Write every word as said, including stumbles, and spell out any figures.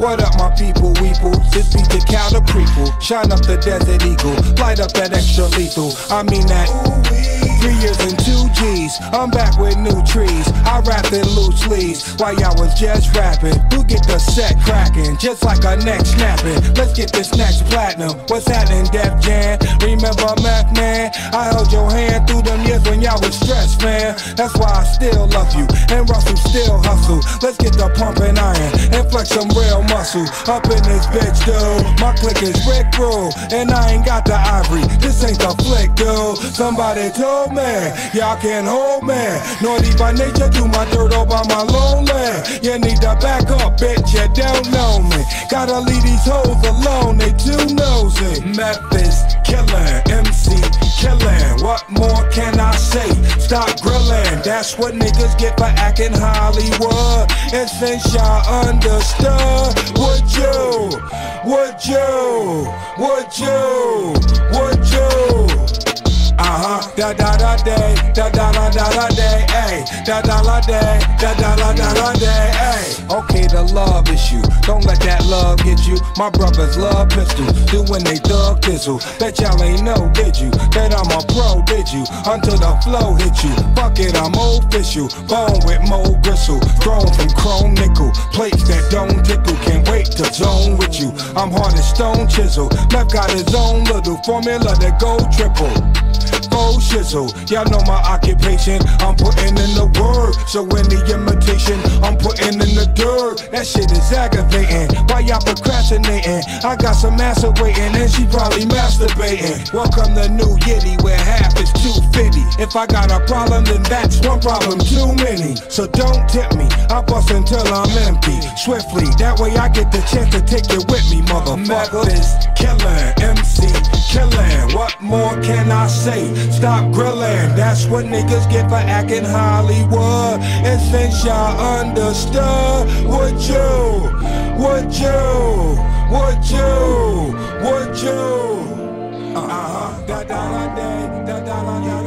What up, my people, weeple? This beat the cow the prequel. Shine up the Desert Eagle, light up that extra lethal. I mean that. Three years and two G's, I'm back with new trees. I rapped in loose leaves while y'all was just rapping. Who get the set cracking, just like a neck snapping. Let's get this next platinum. What's happening, Def Jam? Remember Mac Man? I held your hand through them years when y'all was stressed, man. That's why I still love you, and Russell still hustle. Let's get the pumping iron and flex some real muscle. Up in this bitch, dude. My clique is Rick Rule, and I ain't got the ivory. This ain't the flick, dude. Somebody told me y'all can't hold me. Naughty by nature, do my dirt all by my lonely. You need to back up, bitch, you don't know me. Gotta leave these hoes alone, they too nosy. Memphis killin', M C killin'. What more can I say? Stop grillin', that's what niggas get for acting Hollywood. And since y'all understood, would you, would you, would you, would you? Uh-huh, da da da day, da da da da da day, ayy, da da da day, da da da da da day, ayy. Okay, the love issue, don't let that love get you. My brothers love pistols, doing they thug thistle. Bet y'all ain't know, did you? That I'm a pro, did you? Until the flow hit you. Fuck it, I'm official, bone with mo gristle, thrown from chrome nickel, plates that don't tickle. Can't wait to zone with you. I'm hard as stone chisel. Left got his own little formula that go triple. Full shizzle, y'all know my occupation. I'm putting in the work, so any imitation, I'm putting in the dirt. That shit is aggravating. Why y'all procrastinating? I got some massa waiting, and she probably masturbating. Welcome to New Yiddy, where half is two fifty. If I got a problem, then that's one problem too many. So don't tip me, I bust until I'm empty. Swiftly, that way I get the chance to take it with me, motherfucker. Memphis killin', M C killin'. What more can I say? Stop grillin', that's what niggas get for acting Hollywood. And since y'all understood, would you, would you, would you, would you? Uh-huh, da da da da da da da.